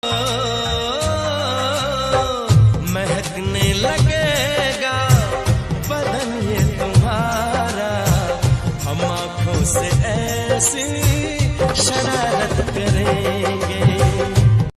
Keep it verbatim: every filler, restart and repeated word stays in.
महकने लगेगा बदन ये तुम्हारा, हम आँखों से ऐसी शरारत कर